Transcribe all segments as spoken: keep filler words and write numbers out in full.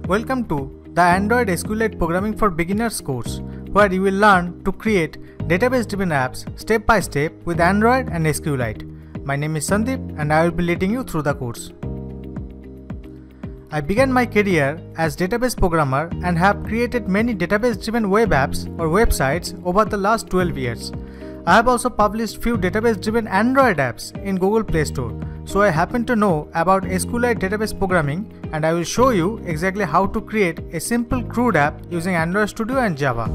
Welcome to the Android SQLite Programming for Beginners course, where you will learn to create database-driven apps step by step with Android and SQLite. My name is Sandip and I will be leading you through the course. I began my career as database programmer and have created many database-driven web apps or websites over the last twelve years. I have also published few database-driven Android apps in Google Play Store. So I happen to know about SQLite database programming, and I will show you exactly how to create a simple crude app using Android Studio and Java.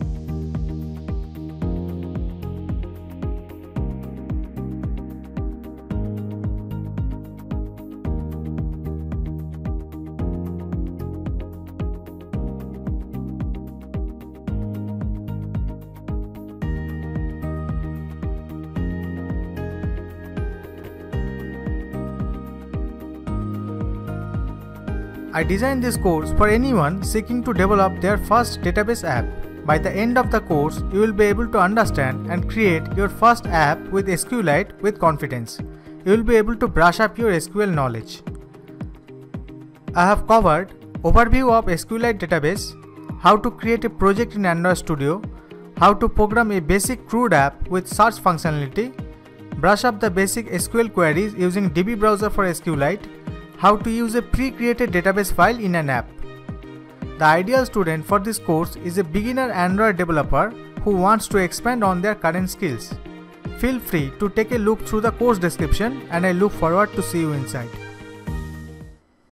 I designed this course for anyone seeking to develop their first database app. By the end of the course, you will be able to understand and create your first app with SQLite with confidence. You will be able to brush up your S Q L knowledge. I have covered overview of SQLite database, how to create a project in Android Studio, how to program a basic crude app with search functionality, brush up the basic S Q L queries using D B browser for SQLite, how to use a pre-created database file in an app. The ideal student for this course is a beginner Android developer who wants to expand on their current skills. Feel free to take a look through the course description and I look forward to see you inside.